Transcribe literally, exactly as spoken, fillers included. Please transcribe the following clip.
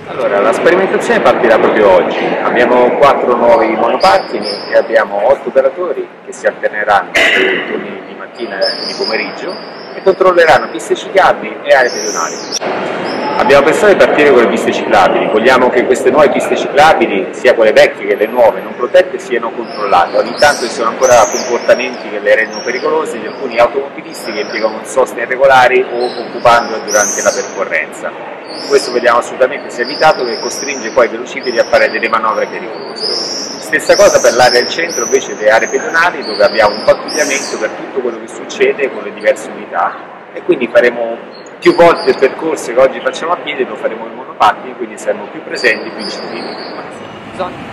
Allora, la sperimentazione partirà proprio oggi. Abbiamo quattro nuovi monopattini e abbiamo otto operatori che si alterneranno sui turni di mattina e di pomeriggio e controlleranno piste ciclabili e aree pedonali. Abbiamo pensato di partire con le piste ciclabili, vogliamo che queste nuove piste ciclabili, sia quelle vecchie che le nuove non protette, siano controllate. Ogni tanto ci sono ancora comportamenti che le rendono pericolose di alcuni automobilisti che impiegano soste irregolari o occupandole durante la percorrenza. Questo vediamo assolutamente sia evitato, che costringe poi i velocipedi a fare delle manovre pericolose. Stessa cosa per l'area del centro, invece, delle aree pedonali, dove abbiamo un pattugliamento per tutto quello che succede con le diverse unità e quindi faremo più volte il percorso che oggi facciamo a piedi, lo faremo in monopattini, quindi saremo più presenti, più incisivi.